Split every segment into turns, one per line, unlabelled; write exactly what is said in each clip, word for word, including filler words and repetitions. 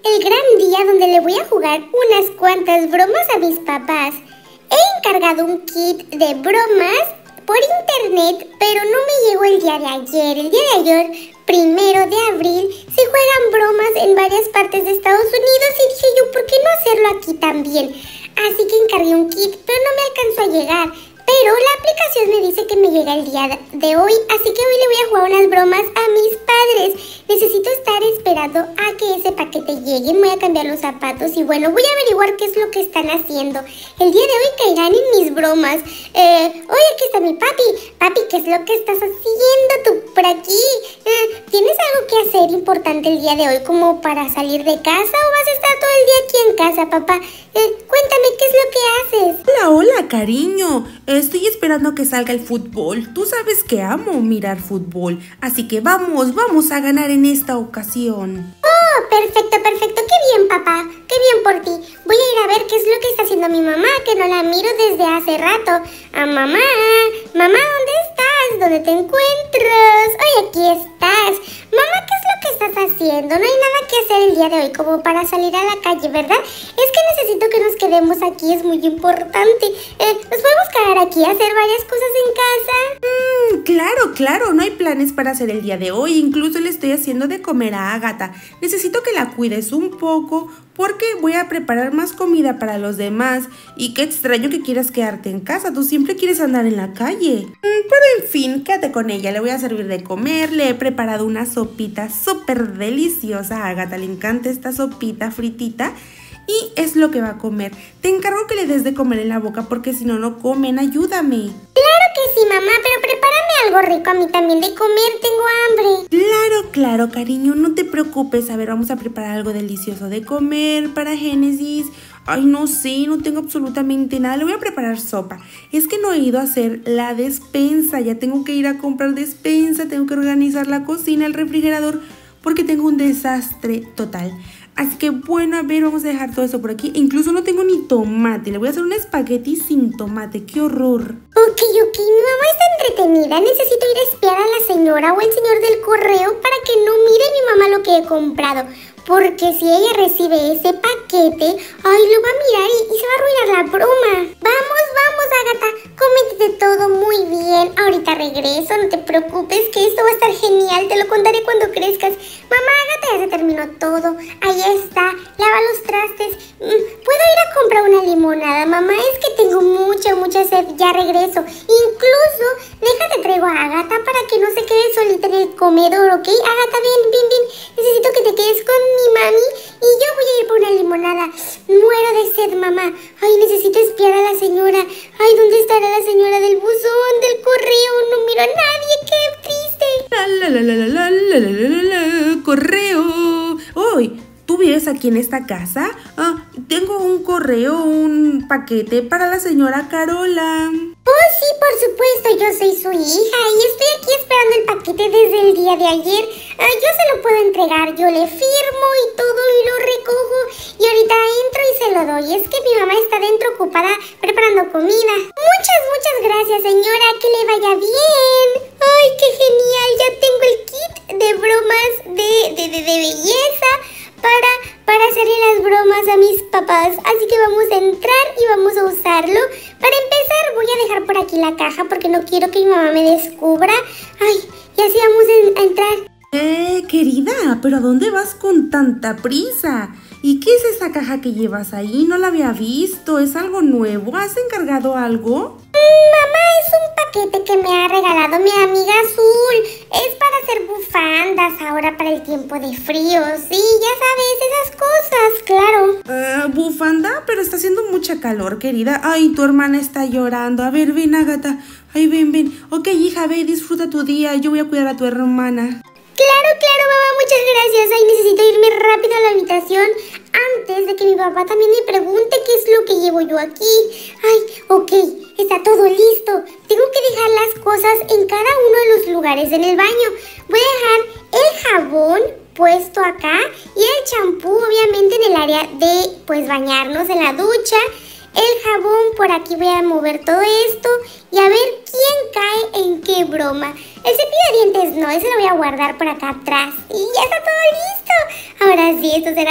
el gran día donde le voy a jugar unas cuantas bromas a mis papás. He encargado un kit de bromas por internet, pero no me llegó el día de ayer. El día de ayer, primero de abril, se juegan bromas en varias partes de Estados Unidos y dije yo, ¿por qué no hacerlo aquí también? Así que encargué un kit, pero no me alcanzó a llegar. Pero la aplicación me dice que me llega el día de hoy, así que hoy le voy a jugar unas bromas a mis padres. Necesito estar esperando a que ese paquete llegue. Voy a cambiar los zapatos y bueno, voy a averiguar qué es lo que están haciendo. El día de hoy caerán en mis bromas. Eh, oye, aquí está mi papi. Papi, ¿qué es lo que estás haciendo tú por aquí? Eh, ¿Tienes algo que hacer importante el día de hoy como para salir de casa o vas a estar todo el día aquí en casa, papá? Eh, cuéntame, ¿qué es lo que haces?
Hola, hola, cariño. Estoy esperando que salga el fútbol. Tú sabes que amo mirar fútbol. Así que vamos, vamos a ganar en esta ocasión.
Oh, perfecto, perfecto. Qué bien, papá. Qué bien por ti. Voy a ir a ver qué es lo que está haciendo mi mamá, que no la miro desde hace rato. Ah, mamá. Mamá, ¿dónde estás? ¿Dónde te encuentras? Oye, aquí estás. Mamá, ¿qué es lo que estás haciendo? No hay nada que hacer el día de hoy como para salir a la calle, ¿verdad? Es que necesito que nos quedemos aquí, es muy importante. Eh, ¿Nos podemos quedar aquí a hacer varias cosas en casa?
Mm, claro, claro, no hay planes para hacer el día de hoy. Incluso le estoy haciendo de comer a Ágata. Necesito que la cuides un poco porque voy a preparar más comida para los demás. Y qué extraño que quieras quedarte en casa, tú siempre quieres andar en la calle. Mm, pero en fin, quédate con ella, le voy a servir de comer. Le he preparado una sopita súper deliciosa. A Ágata le encanta esta sopita fritita. Y es lo que va a comer. Te encargo que le des de comer en la boca porque si no, no comen. Ayúdame.
Claro que sí, mamá, pero prepárame algo rico a mí también de comer. Tengo hambre.
Claro, claro, cariño. No te preocupes. A ver, vamos a preparar algo delicioso de comer para Génesis. Ay, no sé, no tengo absolutamente nada. Le voy a preparar sopa. Es que no he ido a hacer la despensa. Ya tengo que ir a comprar despensa. Tengo que organizar la cocina, el refrigerador, porque tengo un desastre total. Así que bueno, a ver, vamos a dejar todo eso por aquí. Incluso no tengo ni tomate. Le voy a hacer un espagueti sin tomate. ¡Qué horror!
Ok, ok, mi mamá está entretenida. Necesito ir a espiar a la señora o el señor del correo para que no mire mi mamá lo que he comprado. Porque si ella recibe ese paquete, ay, lo va a mirar y, y se va a arruinar la broma. Vamos, vamos, Ágata, cómete todo muy bien. Ahorita regreso, no te preocupes que esto va a estar genial. Te lo contaré cuando crezcas. Mamá, Ágata ya se terminó todo. Ahí está, lava los trastes. ¿Puedo ir a comprar una limonada, mamá? Es que tengo mucha, mucha sed. Ya regreso. Incluso, déjate traigo a Ágata para que no se quede solita en el comedor, ¿ok? Ágata, ven, ven, ven. Necesito que te quedes con mi mami y yo voy a ir por una limonada. Muero de sed, mamá. Ay, necesito espiar a la señora. Ay, ¿dónde estará la señora del buzón, del correo? No miro a nadie, qué triste.
La la la la la la la la la la correo. Hoy, ¿tú vives aquí en esta casa? Ah, tengo un correo, un paquete para la señora Carola.
Oh, sí, por supuesto, yo soy su hija y estoy aquí esperando el paquete desde el día de ayer. Ah, yo se lo puedo entregar, yo le firmo y todo y lo recojo y ahorita entro y se lo doy. Es que mi mamá está dentro ocupada preparando comida. Muchas, muchas gracias, señora, que le vaya bien. Ay, qué genial, ya tengo el kit de bromas de, de, de, de belleza para, para hacerle las bromas a mis papás. Así que vamos a entrar y vamos a usarlo. Para empezar voy a dejar por aquí la caja porque no quiero que mi mamá me descubra. Ay, y así vamos a, a entrar.
Eh, querida, ¿pero a dónde vas con tanta prisa? ¿Y qué es esa caja que llevas ahí? No la había visto, ¿es algo nuevo? ¿Has encargado algo?
Mamá, es un paquete que me ha regalado mi amiga Azul. Es para hacer bufandas ahora para el tiempo de frío. Sí, ya sabes, esas cosas, claro.
Uh, ¿Bufanda? Pero está haciendo mucha calor, querida. Ay, tu hermana está llorando. A ver, ven, Ágata. Ay, ven, ven. Ok, hija, ve, disfruta tu día. Yo voy a cuidar a tu hermana.
Claro, claro, mamá, muchas gracias. Ay, necesito irme rápido a la habitación antes de que mi papá también me pregunte qué es lo que llevo yo aquí. Ay, ok, está todo listo. Tengo que dejar las cosas en cada uno de los lugares en el baño. Voy a dejar el jabón puesto acá y el champú, obviamente, en el área de, pues, bañarnos en la ducha. El jabón, por aquí voy a mover todo esto y a ver quién cae en qué broma. El cepillo de dientes no, ese lo voy a guardar por acá atrás. Y ya está todo listo. Ahora sí, esto será súper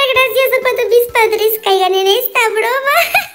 gracioso cuando mis padres caigan en esta broma.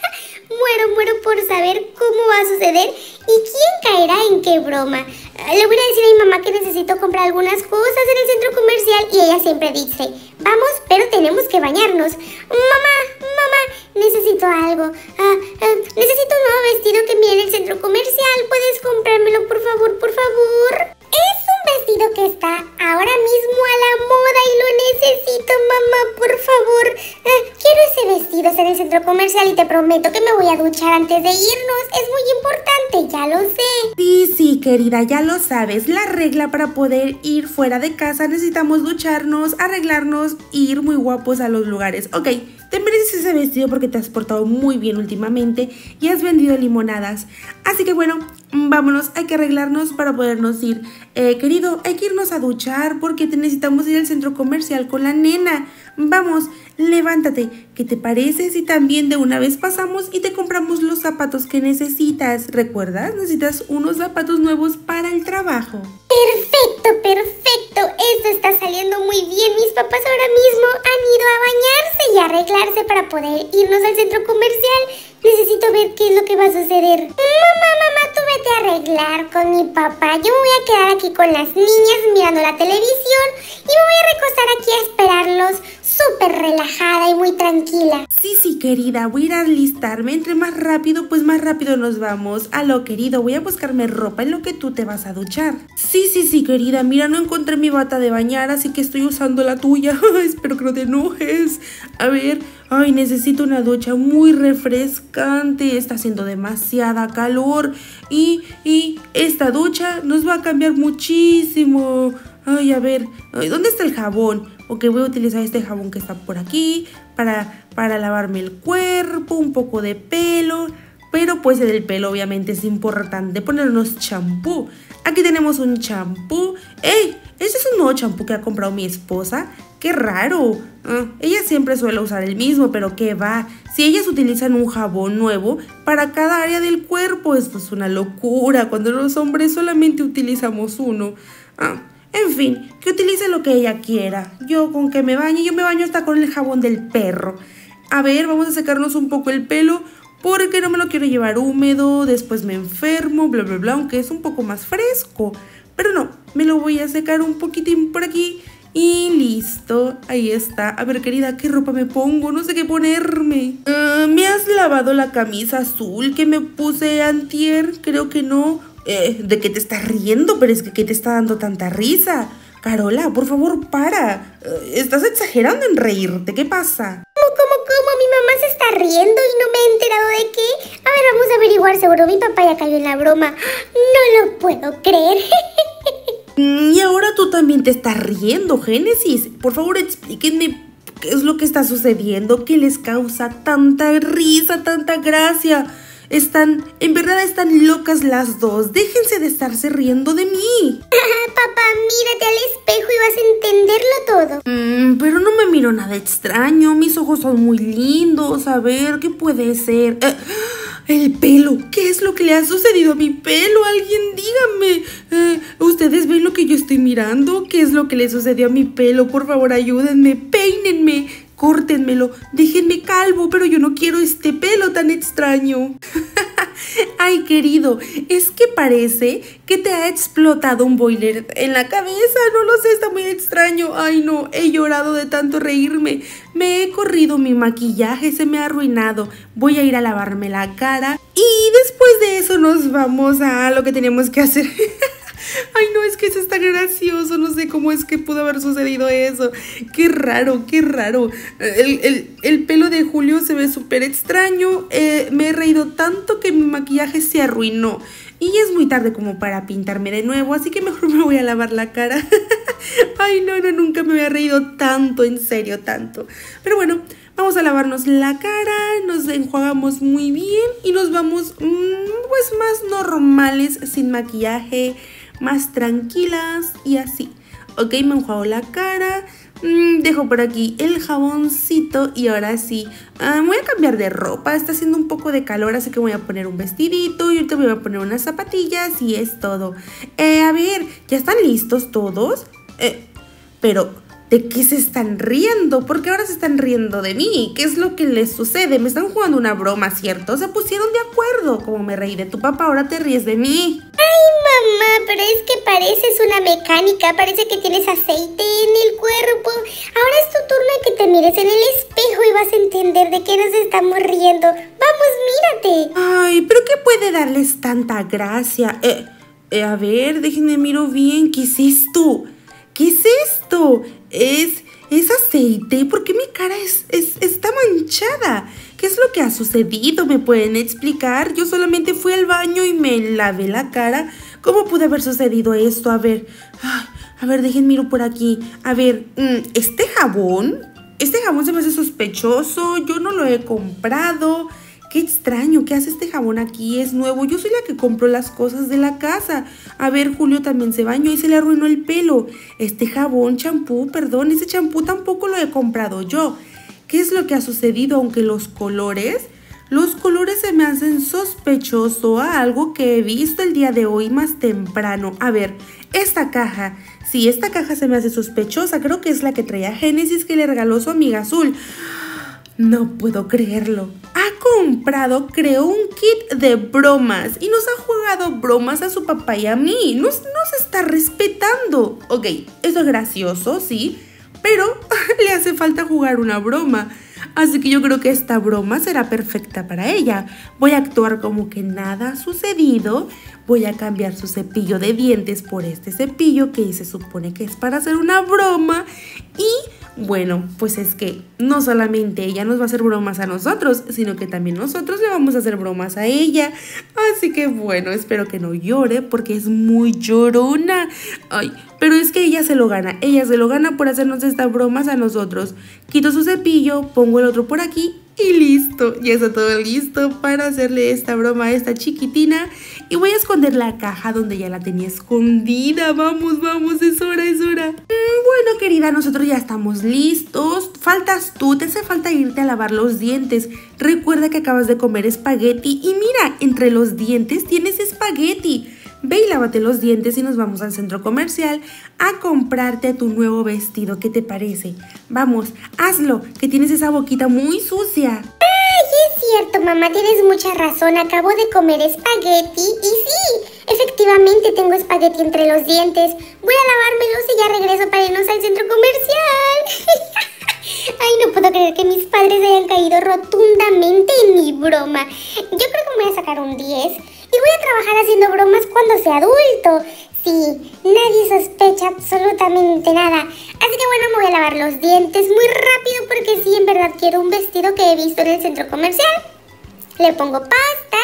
Muero, muero por saber cómo va a suceder y quién caerá en qué broma. Le voy a decir a mi mamá que necesito comprar algunas cosas en el centro comercial y ella siempre dice, vamos, pero tenemos que bañarnos. Mamá, mamá, necesito algo. Ah, ah, necesito un nuevo vestido que vi en el centro comercial. ¿Puedes comprármelo, por favor, por favor? Es un vestido que está ahora mismo a la moda y lo necesito, mamá, por favor. Ah, quiero ese vestido en el centro comercial y te prometo que me voy a duchar antes de irnos. Es muy importante, ya lo sé.
Sí, sí, querida, ya lo sabes. La regla para poder ir fuera de casa necesitamos ducharnos, arreglarnos e ir muy guapos a los lugares. Ok, te mereces ese vestido porque te has portado muy bien últimamente y has vendido limonadas. Así que bueno, vámonos, hay que arreglarnos para podernos ir. Eh, querido, hay que irnos a duchar porque te necesitamos ir al centro comercial con la nena. Vamos, levántate. ¿Qué te parece si también de una vez pasamos y te compramos los zapatos que necesitas? ¿Recuerdas? Necesitas unos zapatos nuevos para el trabajo.
Perfecto, perfecto. Esto está saliendo muy bien. Mis papás ahora mismo han ido a bañarse y a arreglarse para poder irnos al centro comercial. Necesito ver qué es lo que va a suceder. Mamá, mamá, tú vete a arreglar con mi papá. Yo me voy a quedar aquí con las niñas mirando la televisión y me voy a recostar aquí a esperarlos súper relajada y muy tranquila.
Sí, sí, querida, voy a ir a alistarme. Entre más rápido, pues más rápido nos vamos. Aló, querido, voy a buscarme ropa en lo que tú te vas a duchar. Sí, sí, sí, querida, mira, no encontré mi bata de bañar, así que estoy usando la tuya. Espero que no te enojes. A ver, ay, necesito una ducha muy refrescante. Está haciendo demasiada calor y, y esta ducha nos va a cambiar muchísimo. Ay, a ver, ay, ¿dónde está el jabón? Ok, voy a utilizar este jabón que está por aquí para, para lavarme el cuerpo, un poco de pelo. Pero pues en el pelo obviamente es importante ponernos champú. Aquí tenemos un champú. ¡Ey! Este es un nuevo champú que ha comprado mi esposa. ¡Qué raro! Ah, ella siempre suele usar el mismo, pero ¿qué va? Si ellas utilizan un jabón nuevo para cada área del cuerpo, esto es una locura. Cuando los hombres solamente utilizamos uno. Ah, en fin, que utilice lo que ella quiera. Yo con que me bañe, yo me baño hasta con el jabón del perro. A ver, vamos a secarnos un poco el pelo porque no me lo quiero llevar húmedo, después me enfermo, bla, bla, bla, aunque es un poco más fresco. Pero no, me lo voy a secar un poquitín por aquí y listo, ahí está. A ver, querida, ¿qué ropa me pongo? No sé qué ponerme. Uh, ¿Me has lavado la camisa azul que me puse antier? Creo que no. Eh, ¿de qué te estás riendo? Pero es que ¿qué te está dando tanta risa? Carola, por favor, para. Uh, estás exagerando en reírte, ¿qué pasa?
¿Cómo, cómo, cómo? Mi mamá se está riendo y no me he enterado de qué. A ver, vamos a averiguar, seguro mi papá ya cayó en la broma. No lo puedo creer.
Y ahora tú también te estás riendo, Génesis. Por favor, explíquenme qué es lo que está sucediendo, qué les causa tanta risa, tanta gracia. Están, en verdad están locas las dos. Déjense de estarse riendo de mí.
Papá, mírate al espejo y vas a entenderlo todo.
Mm, pero no me miro nada extraño. Mis ojos son muy lindos. A ver, ¿qué puede ser? Eh, el pelo. ¿Qué es lo que le ha sucedido a mi pelo? Alguien dígame. Eh, ¿Ustedes ven lo que yo estoy mirando? ¿Qué es lo que le sucedió a mi pelo? Por favor, ayúdenme. Peínenme. Córtenmelo, déjenme calvo, pero yo no quiero este pelo tan extraño. Ay, querido, es que parece que te ha explotado un boiler en la cabeza. No lo sé, está muy extraño. Ay, no, he llorado de tanto reírme. Me he corrido mi maquillaje, se me ha arruinado. Voy a ir a lavarme la cara y después de eso nos vamos a lo que tenemos que hacer. Ay, no, es que eso está gracioso. No sé cómo es que pudo haber sucedido eso. Qué raro, qué raro. El, el, el pelo de Julio se ve súper extraño. Eh, me he reído tanto que mi maquillaje se arruinó. Y ya es muy tarde como para pintarme de nuevo, así que mejor me voy a lavar la cara. Ay, no, no, nunca me había reído tanto, en serio, tanto. Pero bueno, vamos a lavarnos la cara, nos enjuagamos muy bien y nos vamos mmm, pues más normales, sin maquillaje, más tranquilas y así. Ok, me enjuago la cara, mmm, dejo por aquí el jaboncito y ahora sí, uh, me voy a cambiar de ropa. Está haciendo un poco de calor, así que voy a poner un vestidito y ahorita me voy a poner unas zapatillas y es todo. Eh, a ver, ¿ya están listos todos? Eh, pero... ¿De qué se están riendo? ¿Por qué ahora se están riendo de mí? ¿Qué es lo que les sucede? Me están jugando una broma, ¿cierto? Se pusieron de acuerdo. Como me reí de tu papá, ahora te ríes de mí.
Ay, mamá, pero es que pareces una mecánica. Parece que tienes aceite en el cuerpo. Ahora es tu turno de que te mires en el espejo y vas a entender de qué nos estamos riendo. Vamos, mírate.
Ay, ¿pero qué puede darles tanta gracia? Eh, eh, a ver, déjenme miro bien. ¿Qué es esto? ¿Qué es esto? Es, es aceite. ¿Por qué mi cara es, es, está manchada? ¿Qué es lo que ha sucedido? ¿Me pueden explicar? Yo solamente fui al baño y me lavé la cara. ¿Cómo pudo haber sucedido esto? A ver, ay, a ver, déjenme miro por aquí. A ver, ¿este jabón? Este jabón se me hace sospechoso. Yo no lo he comprado. Qué extraño, ¿qué hace este jabón aquí? Es nuevo, yo soy la que compró las cosas de la casa. A ver, Julio también se bañó y se le arruinó el pelo. Este jabón, champú, perdón, ese champú tampoco lo he comprado yo. ¿Qué es lo que ha sucedido? Aunque los colores, los colores se me hacen sospechoso a algo que he visto el día de hoy más temprano. A ver, esta caja, sí, esta caja se me hace sospechosa, creo que es la que traía Génesis que le regaló su amiga Azul. No puedo creerlo. Ha comprado, creo, un kit de bromas y nos ha jugado bromas a su papá y a mí. Nos, nos está respetando. Ok, eso es gracioso, sí, pero le hace falta jugar una broma. Así que yo creo que esta broma será perfecta para ella. Voy a actuar como que nada ha sucedido. Voy a cambiar su cepillo de dientes por este cepillo que se supone que es para hacer una broma. Y bueno, pues es que no solamente ella nos va a hacer bromas a nosotros, sino que también nosotros le vamos a hacer bromas a ella. Así que bueno, espero que no llore porque es muy llorona. Ay, pero es que ella se lo gana, ella se lo gana por hacernos estas bromas a nosotros. Quito su cepillo, pongo el otro por aquí y listo. Ya está todo listo para hacerle esta broma a esta chiquitina. Y voy a esconder la caja donde ya la tenía escondida. Vamos, vamos, es hora, es hora. Mm, bueno, querida, nosotros ya estamos listos. Faltas tú, te hace falta irte a lavar los dientes. Recuerda que acabas de comer espagueti y mira, entre los dientes tienes espagueti. Ve y lávate los dientes y nos vamos al centro comercial a comprarte tu nuevo vestido. ¿Qué te parece? Vamos, hazlo, que tienes esa boquita muy sucia.
Ay, es cierto, mamá, tienes mucha razón. Acabo de comer espagueti y sí, efectivamente tengo espagueti entre los dientes. Voy a lavármelos y ya regreso para irnos al centro comercial. Ay, no puedo creer que mis padres hayan caído rotundamente en mi broma. Yo creo que me voy a sacar un diez. Y voy a trabajar haciendo bromas cuando sea adulto. Sí, nadie sospecha absolutamente nada. Así que bueno, me voy a lavar los dientes muy rápido porque sí, en verdad quiero un vestido que he visto en el centro comercial. Le pongo pasta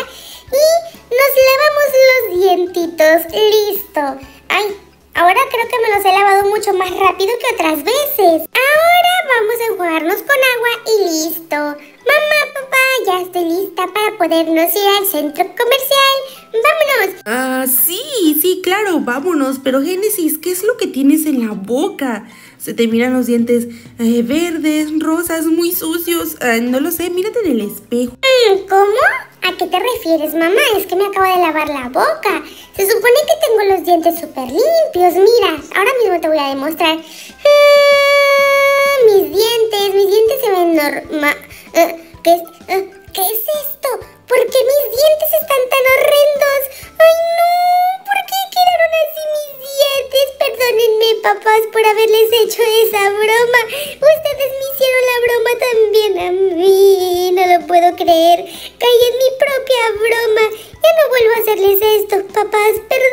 y nos lavamos los dientitos. Listo. Ay, ahora creo que me los he lavado mucho más rápido que otras veces. Ahora vamos a enjuagarnos con agua y listo. Mamá, papá, ya estoy lista para podernos ir al centro comercial. ¡Vámonos!
Ah, sí, sí, claro, vámonos. Pero Génesis, ¿qué es lo que tienes en la boca? Se te miran los dientes eh, verdes, rosas, muy sucios. Eh, no lo sé, mírate en el espejo.
¿Cómo? ¿A qué te refieres, mamá? Es que me acabo de lavar la boca. Se supone que tengo los dientes súper limpios. Mira, ahora mismo te voy a demostrar. Ah, mis dientes, mis dientes se ven normal. Uh, ¿qué, uh, ¿Qué es esto? ¿Por qué mis dientes están tan horrendos? ¡Ay, no! ¿Por qué quedaron así mis dientes? Perdónenme, papás, por haberles hecho esa broma. Ustedes me hicieron la broma también a mí. No lo puedo creer. Caí en mi propia broma. Ya no vuelvo a hacerles esto, papás. Perdónenme.